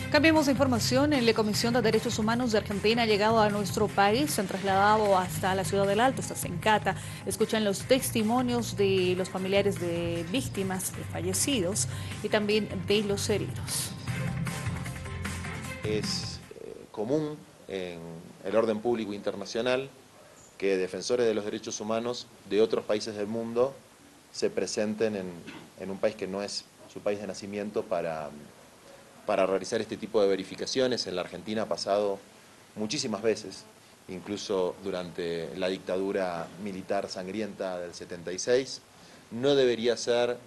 Cambiemos de información. La Comisión de Derechos Humanos de Argentina ha llegado a nuestro país, se han trasladado hasta la ciudad del Alto, hasta Sencata. Escuchan los testimonios de los familiares de víctimas, de fallecidos y también de los heridos. Es común en el orden público internacional que defensores de los derechos humanos de otros países del mundo se presenten en un país que no es su país de nacimiento para realizar este tipo de verificaciones. En la Argentina ha pasado muchísimas veces, incluso durante la dictadura militar sangrienta del 76. No debería ser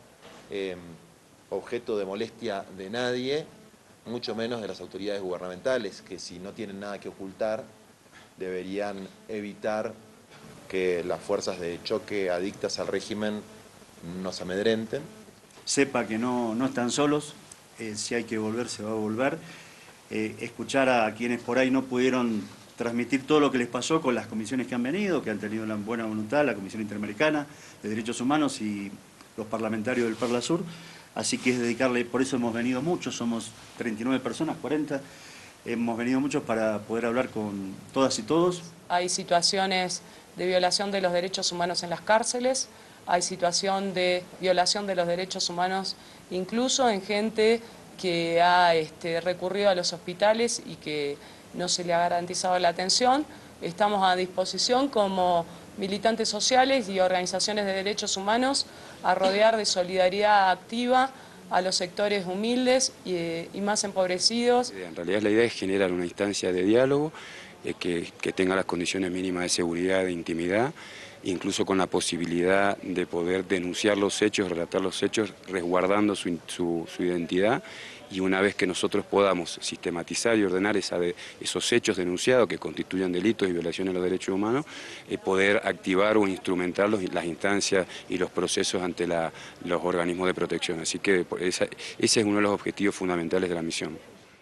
objeto de molestia de nadie, mucho menos de las autoridades gubernamentales, que si no tienen nada que ocultar, deberían evitar que las fuerzas de choque adictas al régimen nos amedrenten. Sepa que no están solos. Si hay que volver, se va a volver. Escuchar a quienes por ahí no pudieron transmitir todo lo que les pasó con las comisiones que han venido, que han tenido la buena voluntad, la Comisión Interamericana de Derechos Humanos y los parlamentarios del Perla Sur. Así que es dedicarle, por eso hemos venido muchos, somos 39 personas, 40, hemos venido muchos para poder hablar con todas y todos. Hay situaciones de violación de los derechos humanos en las cárceles, hay situación de violación de los derechos humanos incluso en gente que ha recurrido a los hospitales y que no se le ha garantizado la atención. Estamos a disposición como militantes sociales y organizaciones de derechos humanos a rodear de solidaridad activa a los sectores humildes y más empobrecidos. En realidad la idea es generar una instancia de diálogo que tenga las condiciones mínimas de seguridad, de intimidad, incluso con la posibilidad de poder denunciar los hechos, relatar los hechos, resguardando su identidad. Y una vez que nosotros podamos sistematizar y ordenar esos hechos denunciados que constituyan delitos y violaciones a los derechos humanos, poder activar o instrumentar las instancias y los procesos ante los organismos de protección. Así que ese es uno de los objetivos fundamentales de la misión.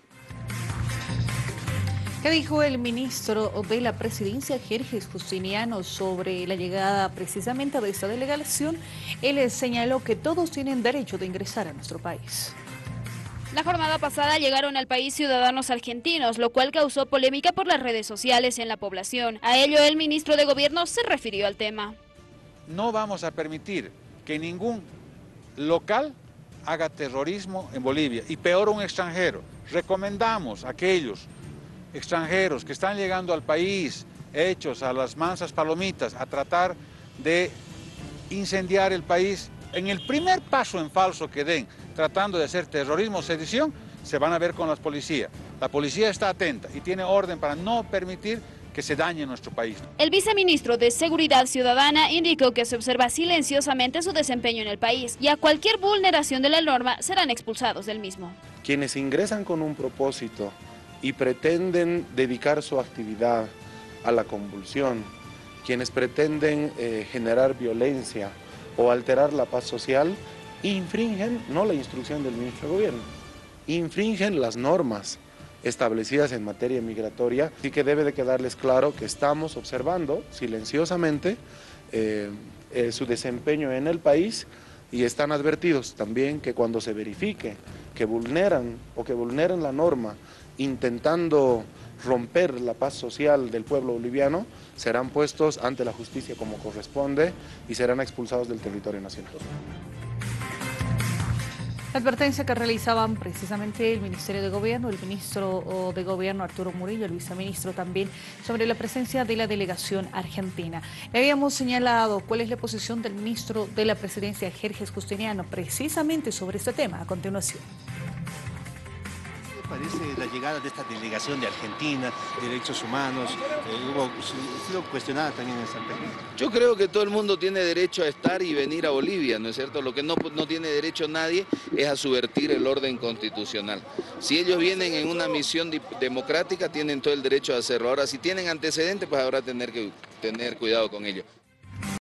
¿Qué dijo el ministro de la Presidencia, Jerjes Justiniano, sobre la llegada precisamente de esta delegación? Él señaló que todos tienen derecho de ingresar a nuestro país. La jornada pasada llegaron al país ciudadanos argentinos, lo cual causó polémica por las redes sociales en la población. A ello, el ministro de Gobierno se refirió al tema. No vamos a permitir que ningún local haga terrorismo en Bolivia, y peor un extranjero. Recomendamos a aquellos extranjeros que están llegando al país hechos a las mansas palomitas a tratar de incendiar el país. En el primer paso en falso que den, tratando de hacer terrorismo o sedición, se van a ver con la policía. La policía está atenta y tiene orden para no permitir que se dañe nuestro país. El viceministro de Seguridad Ciudadana indicó que se observa silenciosamente su desempeño en el país y a cualquier vulneración de la norma serán expulsados del mismo. Quienes ingresan con un propósito y pretenden dedicar su actividad a la convulsión, quienes pretenden generar violencia o alterar la paz social, infringen no la instrucción del ministro de Gobierno, infringen las normas establecidas en materia migratoria, y que debe de quedarles claro que estamos observando silenciosamente su desempeño en el país, y están advertidos también que cuando se verifique que vulneran la norma intentando romper la paz social del pueblo boliviano, serán puestos ante la justicia como corresponde y serán expulsados del territorio nacional. La advertencia que realizaban precisamente el Ministerio de Gobierno, el ministro de Gobierno Arturo Murillo, el viceministro también, sobre la presencia de la delegación argentina. Le habíamos señalado cuál es la posición del ministro de la Presidencia, Jerjes Justiniano, precisamente sobre este tema. A continuación. Parece la llegada de esta delegación de Argentina, de derechos humanos, ha sido cuestionada también en Santa Cruz. Yo creo que todo el mundo tiene derecho a estar y venir a Bolivia, ¿no es cierto? Lo que no tiene derecho nadie es a subvertir el orden constitucional. Si ellos vienen en una misión democrática, tienen todo el derecho a hacerlo. Ahora, si tienen antecedentes, pues habrá que tener cuidado con ello.